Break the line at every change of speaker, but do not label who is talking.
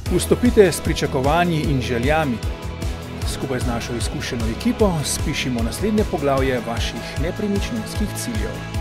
Vstopite s pričakovanji in željami. Skupaj z našo izkušeno ekipo spišimo naslednje poglavje vaših nepremičninskih ciljev.